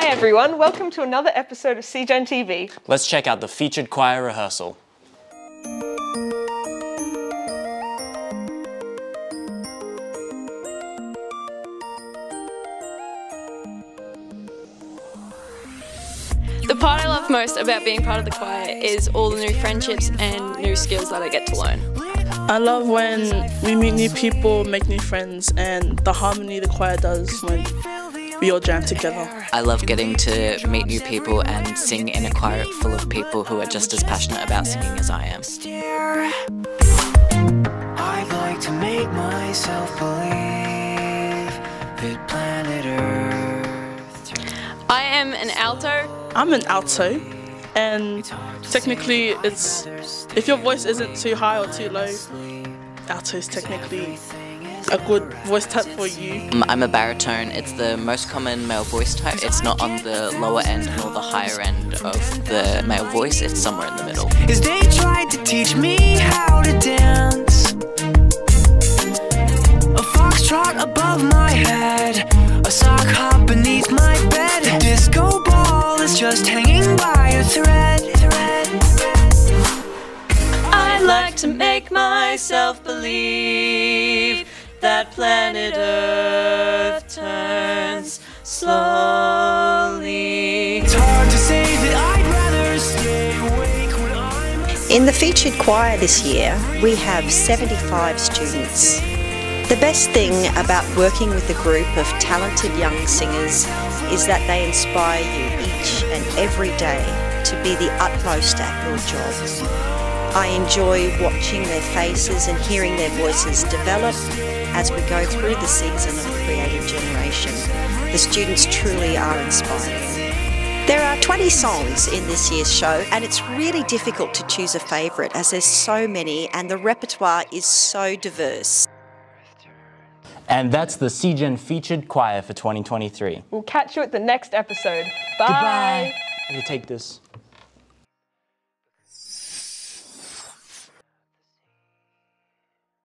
Hi everyone, welcome to another episode of CGEN TV. Let's check out the featured choir rehearsal. The part I love most about being part of the choir is all the new friendships and new skills that I get to learn. I love when we meet new people, make new friends, and the harmony the choir does when we all jam together. I love getting to meet new people and sing in a choir full of people who are just as passionate about singing as I am. I'd like to make myself believe that planet Earth. I am an alto. I'm an alto, and technically it's, if your voice isn't too high or too low, alto is technically a good voice type for you. I'm a baritone. It's the most common male voice type. It's not on the lower end nor the higher end of the male voice. It's somewhere in the middle. As they tried to teach me how to dance, a foxtrot above my head, a sock hop beneath my bed, a disco ball is just hanging by a thread. I'd like to make myself believe that planet Earth turns slowly. It's hard to say that I'd rather stay awake when I'm In the featured choir this year, we have 75 students. The best thing about working with a group of talented young singers is that they inspire you each and every day to be the utmost at your job. I enjoy watching their faces and hearing their voices develop as we go through the season of Creative Generation. The students truly are inspiring. There are 20 songs in this year's show, and it's really difficult to choose a favourite as there's so many and the repertoire is so diverse. And that's the CGEN featured choir for 2023. We'll catch you at the next episode. Bye! Goodbye. I'm gonna take this.